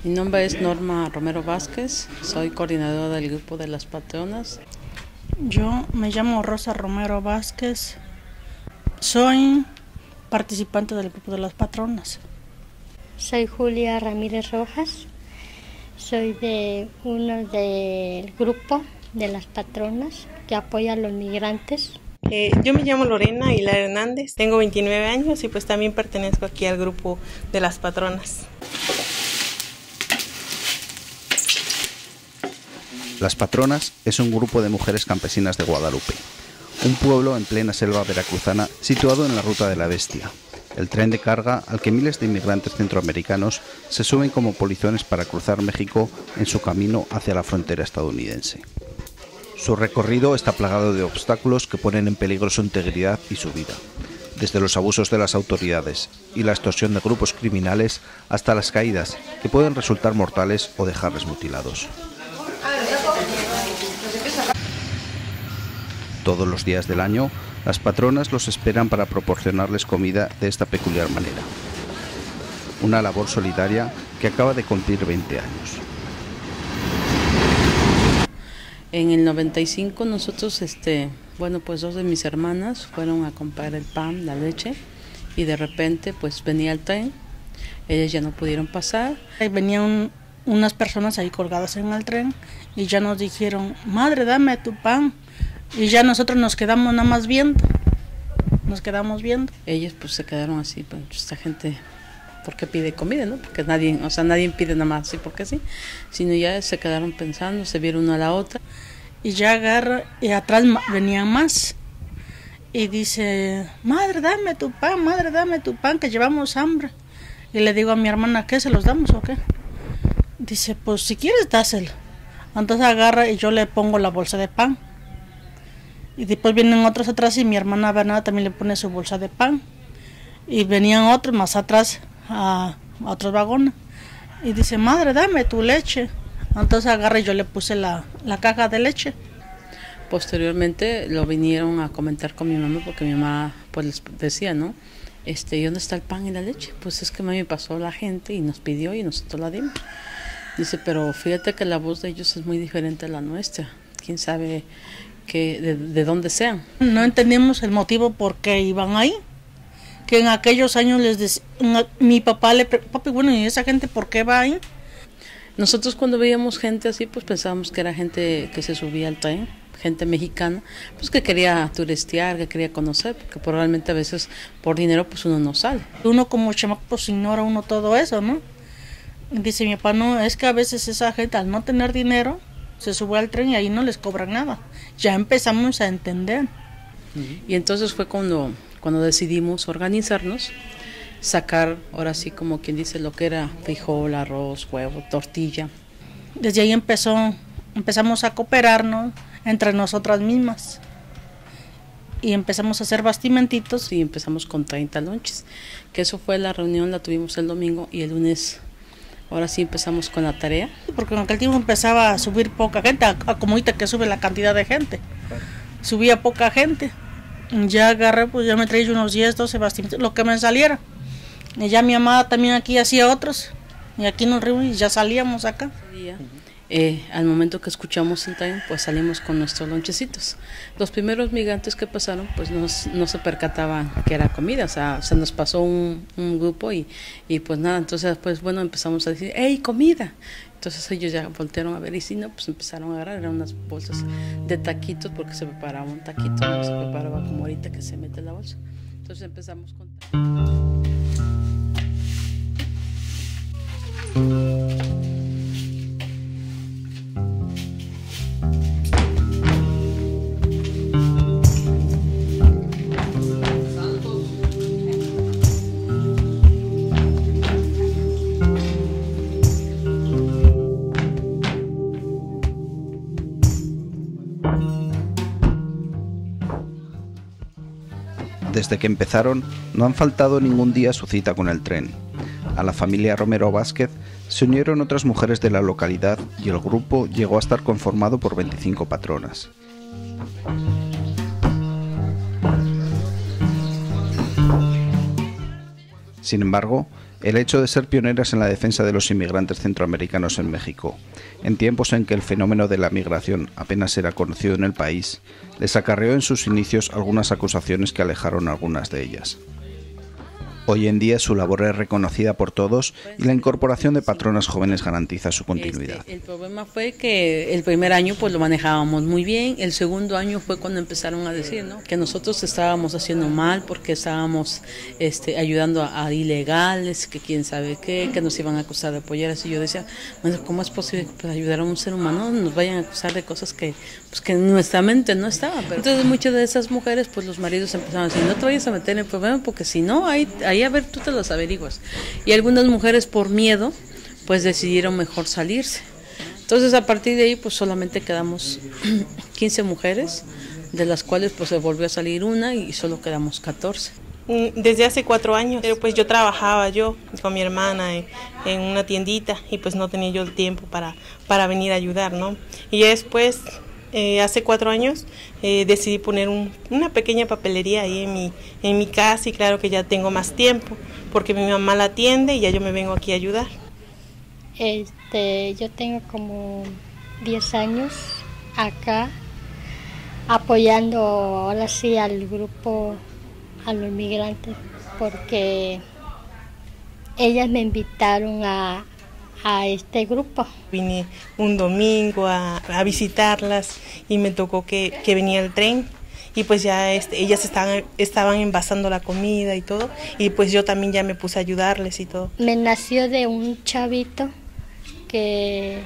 Mi nombre es Norma Romero Vázquez, soy coordinadora del grupo de las patronas. Yo me llamo Rosa Romero Vázquez, soy participante del grupo de las patronas. Soy Julia Ramírez Rojas, soy de uno del grupo de las patronas que apoya a los migrantes. Yo me llamo Lorena Hilar Hernández, tengo 29 años y pues también pertenezco aquí al grupo de las patronas. Las Patronas es un grupo de mujeres campesinas de Guadalupe, un pueblo en plena selva veracruzana situado en la Ruta de la Bestia, el tren de carga al que miles de inmigrantes centroamericanos se suben como polizones para cruzar México en su camino hacia la frontera estadounidense. Su recorrido está plagado de obstáculos que ponen en peligro su integridad y su vida, desde los abusos de las autoridades y la extorsión de grupos criminales hasta las caídas, que pueden resultar mortales o dejarles mutilados. Todos los días del año, las patronas los esperan para proporcionarles comida de esta peculiar manera. Una labor solidaria que acaba de cumplir 20 años. En el 95 nosotros, pues dos de mis hermanas fueron a comprar el pan, la leche, y de repente pues venía el tren, ellas ya no pudieron pasar. Venían unas personas ahí colgadas en el tren y ya nos dijeron, madre, dame tu pan. Y ya nosotros nos quedamos nada más viendo, Ellos pues se quedaron así, pues esta gente, ¿por qué pide comida, no? Porque nadie pide nada más así porque sí, sino ya se quedaron pensando, se vieron una a la otra. Y ya agarra, y atrás venían más, y dice, madre, dame tu pan, que llevamos hambre. Y le digo a mi hermana, ¿qué, se los damos o qué? Dice, pues si quieres dáselo. Entonces agarra y yo le pongo la bolsa de pan. Y después vienen otros atrás y mi hermana Bernada también le pone su bolsa de pan. Y venían otros más atrás a otros vagones. Y dice, madre, dame tu leche. Entonces agarra y yo le puse la caja de leche. Posteriormente lo vinieron a comentar con mi mamá porque mi mamá pues les decía, ¿no? ¿Y dónde está el pan y la leche? Pues es que mami pasó la gente y nos pidió y nosotros la dimos. Dice, pero fíjate que la voz de ellos es muy diferente a la nuestra. ¿Quién sabe de dónde sean? No entendíamos el motivo por qué iban ahí. Que en aquellos años les decía, mi papá le preguntó, papi, bueno, ¿y esa gente por qué va ahí? Nosotros cuando veíamos gente así, pues pensábamos que era gente que se subía al tren, gente mexicana, pues que quería turistear, que quería conocer, porque probablemente a veces por dinero pues uno no sale. Uno como chamaco pues ignora uno todo eso, ¿no? Dice mi papá, no, es que a veces esa gente al no tener dinero se sube al tren y ahí no les cobran nada. Ya empezamos a entender. Y entonces fue cuando decidimos organizarnos, sacar ahora sí como quien dice lo que era frijol, arroz, huevo, tortilla. Desde ahí empezamos a cooperarnos entre nosotras mismas. Y empezamos a hacer bastimentitos. Y empezamos con 30 lonches, que eso fue la reunión, la tuvimos el domingo y el lunes. Ahora sí empezamos con la tarea. Porque en aquel tiempo empezaba a subir poca gente, a como ahorita que sube la cantidad de gente. Subía poca gente. Ya agarré, pues ya me traía unos 10, 12 bastimentos, lo que me saliera. Y ya mi mamá también aquí hacía otros. Y aquí nos reunimos y ya salíamos acá. Al momento que escuchamos el tren, pues salimos con nuestros lonchecitos. Los primeros migrantes que pasaron, pues no se percataban que era comida, o sea, se nos pasó un grupo y pues nada, entonces pues bueno, empezamos a decir, ¡hey, comida! Entonces ellos ya voltearon a ver y si no, pues empezaron a agarrar, eran unas bolsas de taquitos, porque se preparaba un taquito, no se preparaba como ahorita que se mete la bolsa. Entonces empezamos con... Desde que empezaron, no han faltado ningún día a su cita con el tren. A la familia Romero Vázquez se unieron otras mujeres de la localidad y el grupo llegó a estar conformado por 25 patronas. Sin embargo, el hecho de ser pioneras en la defensa de los inmigrantes centroamericanos en México, en tiempos en que el fenómeno de la migración apenas era conocido en el país, les acarreó en sus inicios algunas acusaciones que alejaron a algunas de ellas. Hoy en día su labor es reconocida por todos y la incorporación de patronas jóvenes garantiza su continuidad. El problema fue que el primer año pues lo manejábamos muy bien, el segundo año fue cuando empezaron a decir, ¿no?, que nosotros estábamos haciendo mal porque estábamos ayudando a ilegales, que quién sabe qué, que nos iban a acusar de apoyar. Y yo decía, bueno, ¿cómo es posible que para ayudar a un ser humano nos vayan a acusar de cosas que en nuestra mente no estaban? Pero entonces muchas de esas mujeres, pues los maridos empezaron a decir, no te vayas a meter en el problema porque si no, ahí a ver, tú te los averiguas. Y algunas mujeres por miedo pues decidieron mejor salirse. Entonces a partir de ahí pues solamente quedamos 15 mujeres, de las cuales pues se volvió a salir una y solo quedamos 14. Desde hace 4 años, pero pues yo trabajaba con mi hermana en una tiendita y pues no tenía yo el tiempo para venir a ayudar, ¿no? Y ya después, hace 4 años, decidí poner una pequeña papelería ahí en mi casa y claro que ya tengo más tiempo porque mi mamá la atiende y ya yo me vengo aquí a ayudar. Yo tengo como 10 años acá apoyando ahora sí al grupo, a los migrantes, porque ellas me invitaron a este grupo. Vine un domingo a visitarlas y me tocó que venía el tren y pues ya ellas estaban envasando la comida y todo y pues yo también ya me puse a ayudarles y todo. Me nació de un chavito de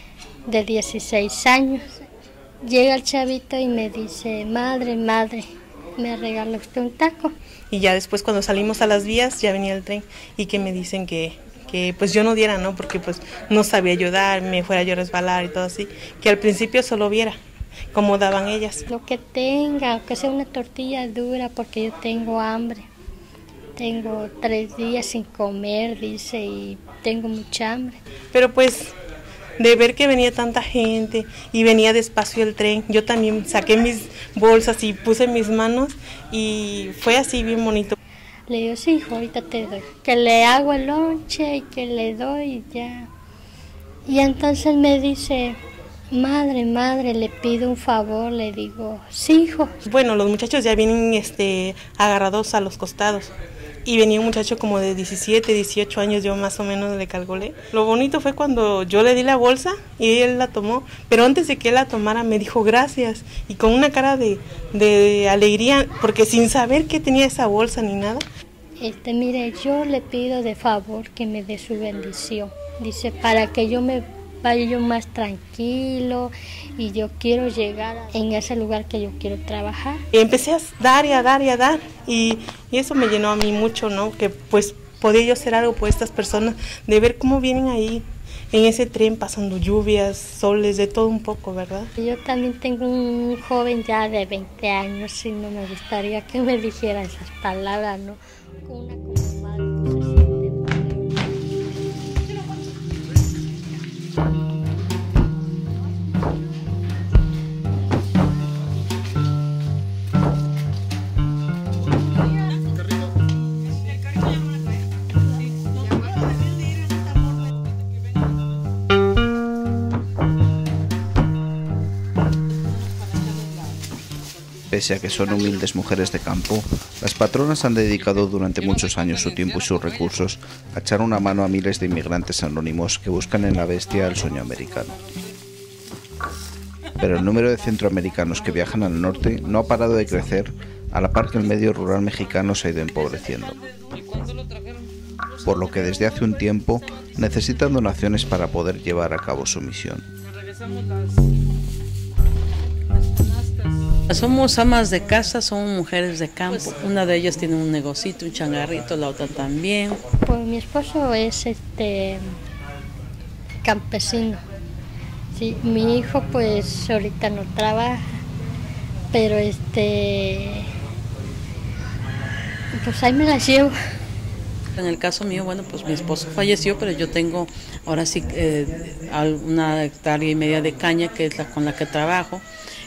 16 años. Llega el chavito y me dice, madre, ¿me regala usted un taco? Y ya después cuando salimos a las vías ya venía el tren y que me dicen que pues yo no diera, ¿no? Porque pues no sabía ayudar, me fuera yo a resbalar y todo así, que al principio solo viera cómo daban ellas. Lo que tenga, que sea una tortilla dura porque yo tengo hambre. Tengo 3 días sin comer, dice, y tengo mucha hambre. Pero pues de ver que venía tanta gente y venía despacio el tren, yo también saqué mis bolsas y puse mis manos y fue así bien bonito. Le digo, sí, hijo, ahorita te doy. Que le hago el lonche y que le doy y ya. Y entonces me dice, madre, le pido un favor. Le digo, sí, hijo. Bueno, los muchachos ya vienen agarrados a los costados. Y venía un muchacho como de 17, 18 años, yo más o menos le calculé. Lo bonito fue cuando yo le di la bolsa y él la tomó, pero antes de que él la tomara me dijo gracias y con una cara de alegría, porque sin saber que tenía esa bolsa ni nada. Mire, yo le pido de favor que me dé su bendición, dice, para que yo me vaya yo más tranquilo y yo quiero llegar en ese lugar que yo quiero trabajar. Y empecé a dar y a dar y a dar y eso me llenó a mí mucho, ¿no? Que pues podía yo hacer algo por estas personas, de ver cómo vienen ahí en ese tren pasando lluvias, soles, de todo un poco, ¿verdad? Yo también tengo un joven ya de 20 años y no me gustaría que me dijera esas palabras, ¿no? Una como madre, pues, se siente. Pese a que son humildes mujeres de campo, las patronas han dedicado durante muchos años su tiempo y sus recursos a echar una mano a miles de inmigrantes anónimos que buscan en la bestia el sueño americano. Pero el número de centroamericanos que viajan al norte no ha parado de crecer a la par que el medio rural mexicano se ha ido empobreciendo. Por lo que desde hace un tiempo necesitan donaciones para poder llevar a cabo su misión. Somos amas de casa, somos mujeres de campo. Una de ellas tiene un negocito, un changarrito, la otra también. Pues mi esposo es campesino. Sí, mi hijo pues ahorita no trabaja, pero pues ahí me las llevo. En el caso mío, bueno, pues mi esposo falleció, pero yo tengo ahora sí 1,5 hectáreas de caña, que es con la que trabajo.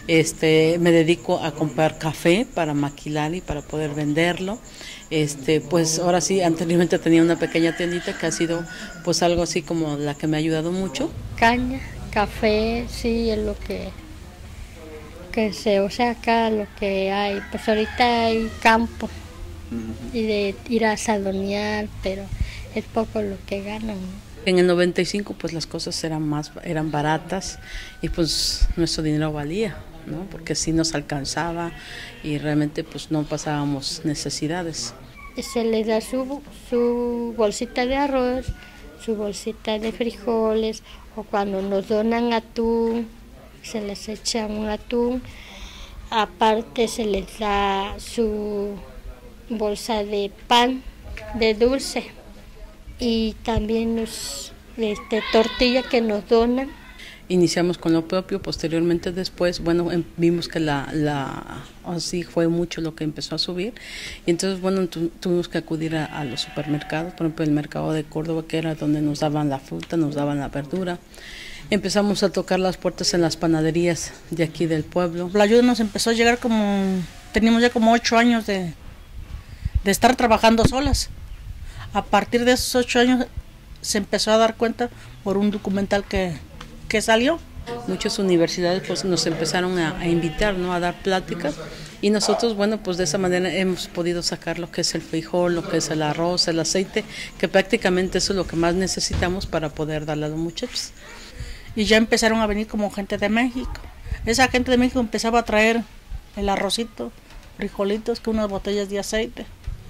Me dedico a comprar café para maquilar y para poder venderlo. Pues ahora sí, anteriormente tenía una pequeña tiendita que ha sido pues algo así como la que me ha ayudado mucho. Caña, café, sí, es lo que se usa acá, lo que hay. Pues ahorita hay campo y de ir a sadonear, pero es poco lo que ganan, ¿no? En el 95 pues las cosas eran baratas y pues nuestro dinero valía, ¿no? Porque sí nos alcanzaba y realmente pues no pasábamos necesidades. Se les da su bolsita de arroz, su bolsita de frijoles, o cuando nos donan atún, se les echa un atún. Aparte se les da su bolsa de pan, de dulce, y también tortilla que nos donan. Iniciamos con lo propio, posteriormente después, bueno, vimos que así fue mucho lo que empezó a subir, y entonces, bueno, tuvimos que acudir a los supermercados, por ejemplo, el mercado de Córdoba, que era donde nos daban la fruta, nos daban la verdura. Empezamos a tocar las puertas en las panaderías de aquí del pueblo. La ayuda nos empezó a llegar teníamos ya como 8 años de estar trabajando solas. A partir de esos 8 años se empezó a dar cuenta por un documental que salió. Muchas universidades pues nos empezaron a invitar, ¿no?, a dar pláticas, y nosotros, bueno, pues de esa manera hemos podido sacar lo que es el frijol, lo que es el arroz, el aceite, que prácticamente eso es lo que más necesitamos para poder darle a los muchachos. Y ya empezaron a venir como gente de México. Esa gente de México empezaba a traer el arrocito, frijolitos, con unas botellas de aceite.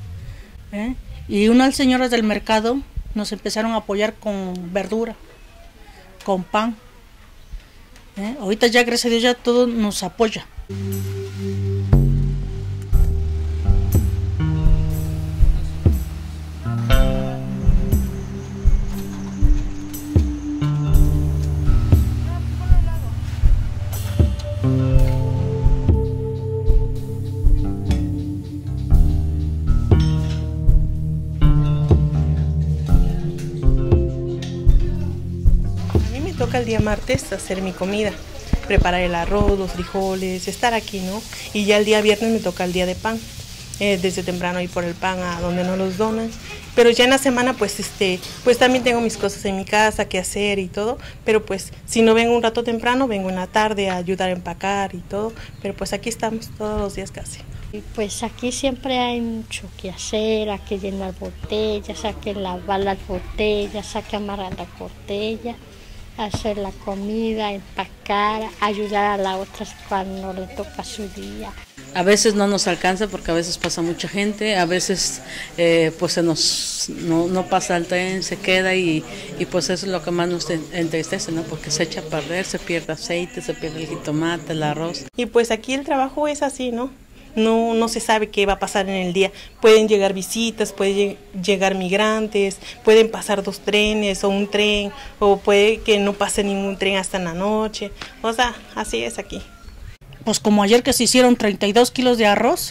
Y unas señoras del mercado nos empezaron a apoyar con verdura, con pan. Ahorita ya, gracias a Dios, ya todo nos apoya. Toca el día martes hacer mi comida, preparar el arroz, los frijoles, estar aquí, ¿no? Y ya el día viernes me toca el día de pan, desde temprano ir por el pan a donde nos los donan. Pero ya en la semana pues también tengo mis cosas en mi casa que hacer y todo, pero pues si no vengo un rato temprano, vengo en la tarde a ayudar a empacar y todo, pero pues aquí estamos todos los días casi. Y pues aquí siempre hay mucho que hacer, hay que llenar botellas, hay que lavar las botellas, hay que amarrar las botellas, hacer la comida, empacar, ayudar a las otras cuando le toca su día. A veces no nos alcanza porque a veces pasa mucha gente, a veces pues no pasa el tren, se queda y pues eso es lo que más nos entristece, ¿no? Porque se echa a perder, se pierde aceite, se pierde el jitomate, el arroz. Y pues aquí el trabajo es así, ¿no? No se sabe qué va a pasar en el día. Pueden llegar visitas, pueden llegar migrantes, pueden pasar 2 trenes o un tren, o puede que no pase ningún tren hasta en la noche. O sea, así es aquí. Pues como ayer que se hicieron 32 kilos de arroz,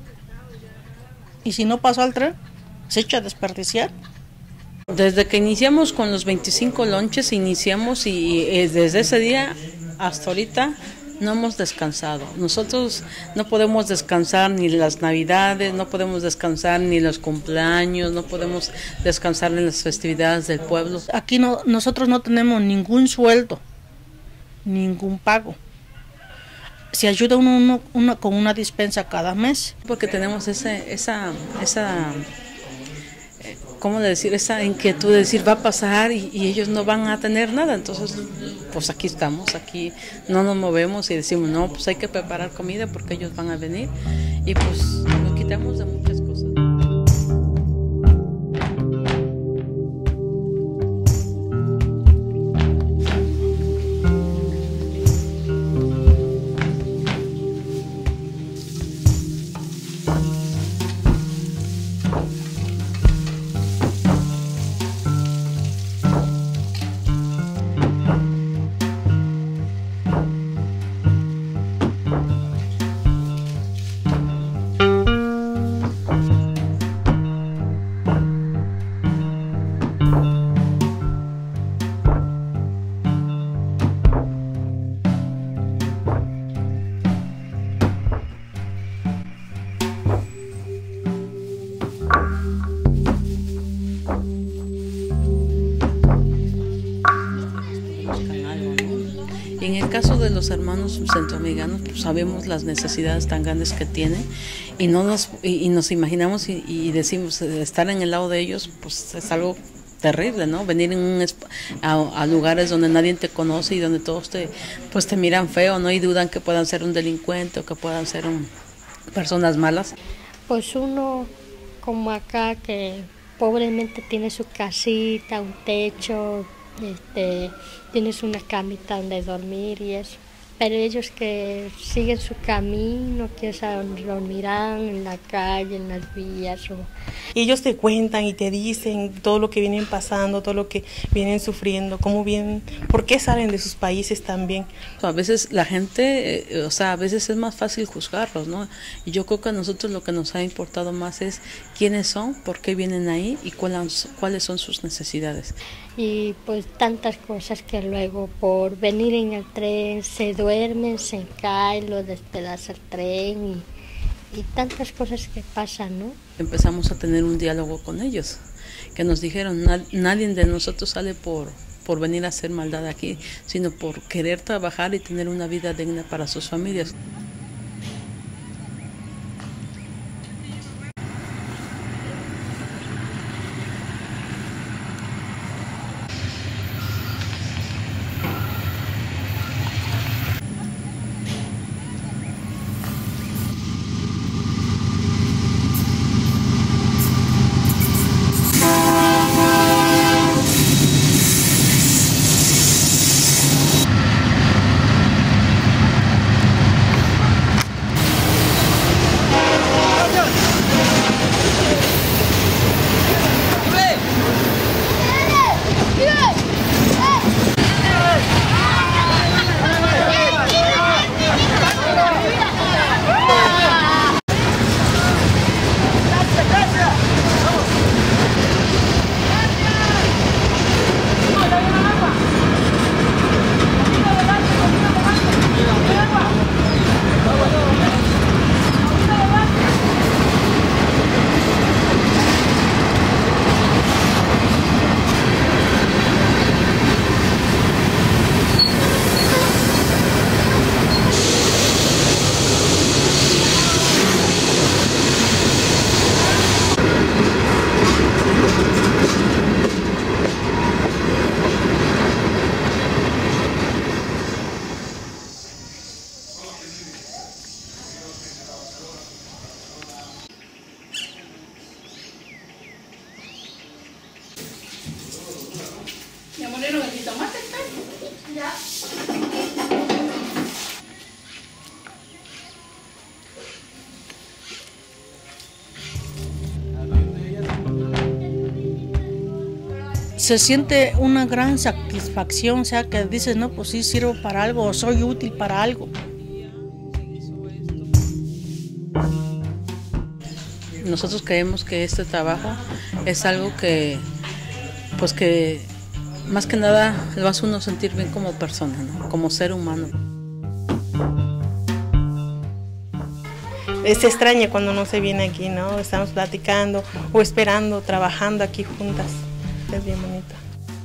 y si no pasó al tren, se echa a desperdiciar. Desde que iniciamos con los 25 lonches, iniciamos y desde ese día hasta ahorita no hemos descansado. Nosotros no podemos descansar ni las Navidades, no podemos descansar ni los cumpleaños, no podemos descansar en las festividades del pueblo. Aquí nosotros no tenemos ningún sueldo, ningún pago. Se ayuda uno con una despensa cada mes. Porque tenemos ¿cómo decir? Esa inquietud de decir va a pasar y ellos no van a tener nada. Entonces, pues aquí estamos, aquí no nos movemos y decimos, no, pues hay que preparar comida porque ellos van a venir. Y pues nos quitamos de muchas cosas. Y en el caso de los hermanos centroamericanos, pues sabemos las necesidades tan grandes que tienen y nos imaginamos y decimos, estar en el lado de ellos, pues es algo terrible, ¿no? Venir a lugares donde nadie te conoce y donde todos te miran feo, ¿no? Y dudan que puedan ser un delincuente o que puedan ser personas malas. Pues uno como acá que pobremente tiene su casita, un techo, tienes una camita donde dormir y eso. Pero ellos que siguen su camino, que dormirán en la calle, en las vías. Y ellos te cuentan y te dicen todo lo que vienen pasando, todo lo que vienen sufriendo, cómo vienen, por qué salen de sus países también. A veces la gente, a veces es más fácil juzgarlos, ¿no? Y yo creo que a nosotros lo que nos ha importado más es quiénes son, por qué vienen ahí y cuáles son sus necesidades. Y pues tantas cosas que luego por venir en el tren se duermen, se caen, lo despedaza el tren y tantas cosas que pasan, ¿no? Empezamos a tener un diálogo con ellos, que nos dijeron, nadie de nosotros sale por venir a hacer maldad aquí, sino por querer trabajar y tener una vida digna para sus familias. Se siente una gran satisfacción, o sea, que dices, no, pues sí sirvo para algo o soy útil para algo. Nosotros creemos que este trabajo es algo que más que nada lo hace uno sentir bien como persona, ¿no? Como ser humano. Se extraña cuando no se viene aquí, ¿no? Estamos platicando o esperando, trabajando aquí juntas. Es bien bonito.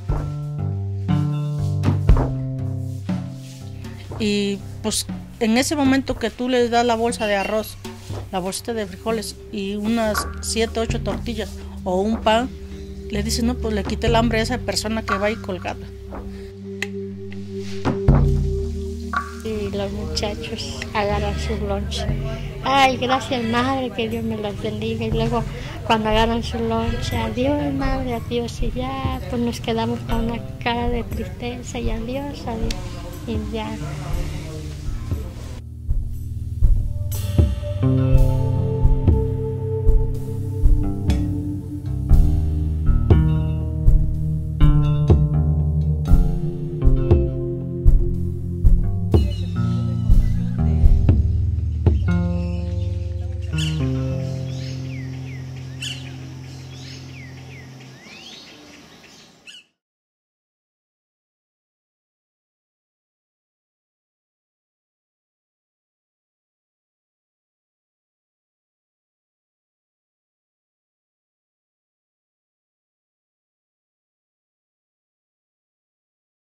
Y pues en ese momento que tú les das la bolsa de arroz, la bolsita de frijoles y unas 7, 8 tortillas o un pan, le dices, no, pues le quité el hambre a esa persona que va ahí colgada. Y los muchachos agarran su lunch. Ay, gracias madre, que Dios me los bendiga. Y luego cuando agarran su lunch, adiós madre, adiós. Y ya pues nos quedamos con una cara de tristeza y adiós, adiós. Y ya